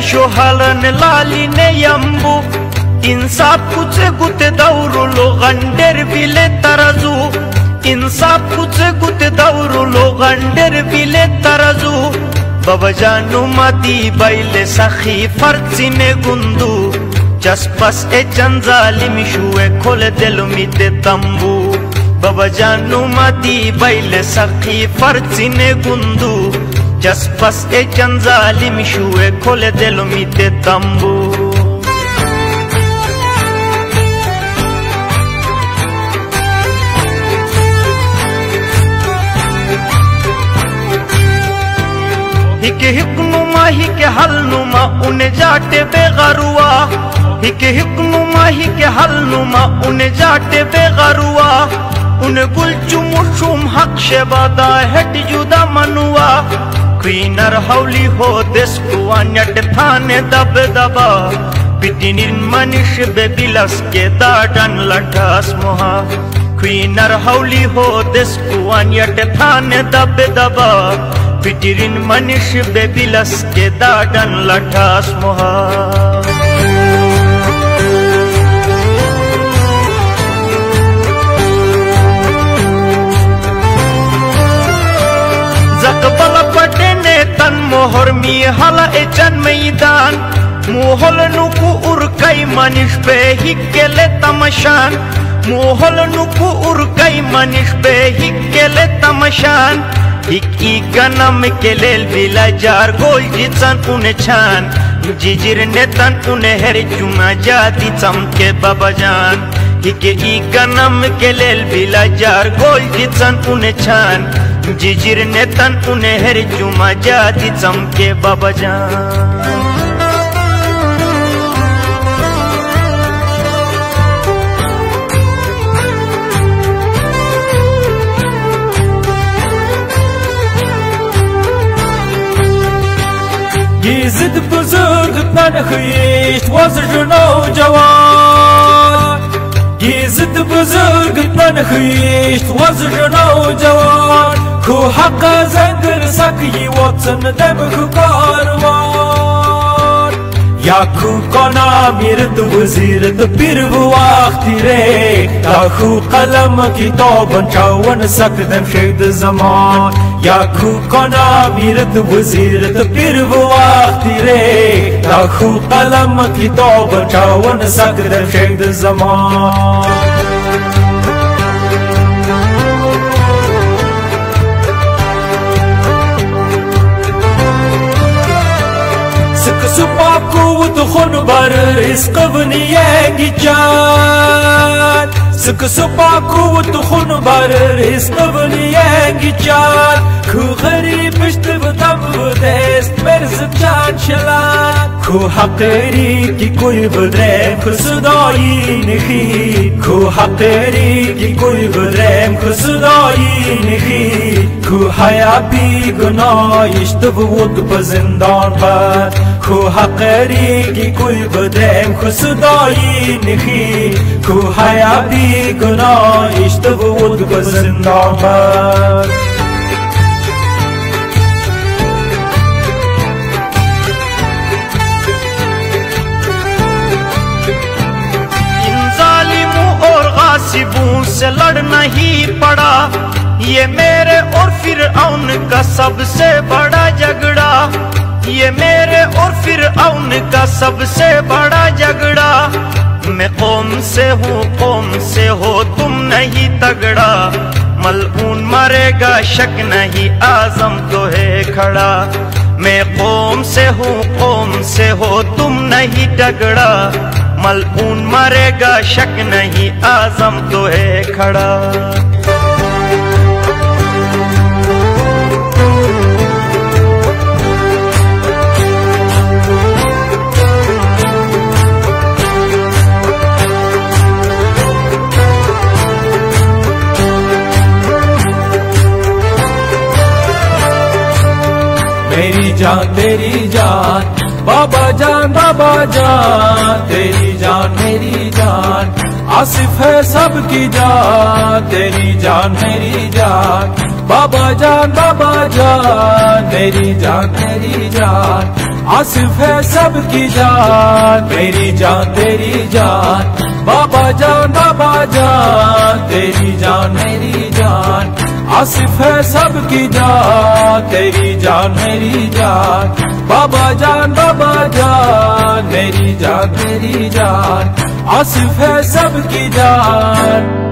ಶೋಹಲನ್ ಲಾಲಿನೆ ಎಂಬು ಇನ್ಸಾಫ್ ಕುಚೆ ಗುತೆ ದೌರುಲು ಗಂಡೆರ್ ಬಿಲೆ ತರಜು ಇನ್ಸಾಫ್ ಕುಚೆ ಗುತೆ ದೌರುಲು ಗಂಡೆರ್ ಬಿಲೆ ತರಜು ಬಬಜಾನು ಮದಿ ಬೈಲೆ ಸಖಿ ಫರ್ಚಿನೆ ಗುಂದು ಚಸ್ಪಸ್ ಎ ಚಂಜಾಲಿಮಿ ಶುವೆ ಖೋಲೆ ದಿಲು ಮಿತೆ ತಂಬು ಬಬಜಾನು ಮದಿ ಬೈಲೆ ಸಖಿ ಫರ್ಚಿನೆ ಗುಂದು ಚಸ್ಪಸ್ ಎ ಚಂಜಾಲಿಮಿ ಶುವೆ ಖೋಲೆ ದಿಲು ಮಿತೆ ತಂಬು हिके हिकनुमा हिके हलनुमा उन्हें जाटे बेगरुआ हिके हिकनुमा हिके हलनुमा उन्हें जाटे बेगरुआ उन्हें गुलचुमुशुम हक शेबादा हेट जुदा मनुआ क्वीनर हौली हो देश कुआ न्यट थाने दब दबा पिटिनिन मनिश बेबिलस के दाडन लटास मोहा क्वीनर हौली हो देश कुआ न्यट थाने दब दबा पिटिरिन मनुष्य बेबिलस के दाडन लटास मोहा जकबल पटेने तन मोहर मी हला ए जन मैदान मोहल नुकु उरकई मनुष्य पे हिक्केले तमशान मोहल नुकु उरकई मनुष्य पे हिक्केले तमशान हिक्की गनम के लेल बिला जार गोल जिसन उन्हें छान जिजिर नेतन उन्हें हरी चुमा जाती चमके बाबाजान हिक्के ई गनम के लेल बिला जार गोल जिसन उन्हें छान जिजिर नेतन उन्हें हरी चुमा जाती चमके बाबाजान ये जिद बुजुर्ग तनख्वीश वज़्र नौजवान ये जिद बुजुर्ग तनख्वीश वज़्र नौजवान खो हक़ ज़ंगर सकी वतन दम खो कारवान या खो कना मिरत वज़ीरत पिर वक्ति रे या खो कलम किताब चावन सकदम शेद ज़मान या खो कना मिरत वज़ीरत पिर वक्ति रे या खो कलम किताब चावन सकदम शेद ज़मान سقسماكو ودخن بر رزق بنياجي جان سقسماكو ودخن بر رزق بنياجي جان كو غريب اشتبطم بدست مرز جان شلان كو حقيري كي كوي بدرم خصداي نخي كو حقيري كي كوي بدرم خصداي نخي كو حيابي گناه اشتبوت بزندان بد خو حقیری کی کوئی بدم خصدائی نخی خو حیابی گناه اشتبود بزندان بد इन जालिमों और गासिबों से लड़ना ही पड़ा ये मेरे और फिरऔन का सबसे बड़ा झगड़ा ये मेरे और फिरऔन का सबसे बड़ा झगड़ा मैं कौम से हो तुम नहीं तगड़ा मलऊन मरेगा शक नहीं आज़म तो है खड़ा मैं कौम से हो तुम नहीं तगड़ा मलऊन मरेगा शक नहीं आज़म तो है खड़ा मेरी जान तेरी जान बाबा जान तेरी जान मेरी जान आसिफ है सबकी जान तेरी जान मेरी जान बाबा जान मेरी जान मेरी जान, आसिफ है सबकी जान, मेरी जान तेरी जान, बाबा जान तेरी जान मेरी जान, आसिफ है सबकी जान, तेरी जान मेरी जान, बाबा जान मेरी जान मेरी जान, आसिफ है सबकी जान।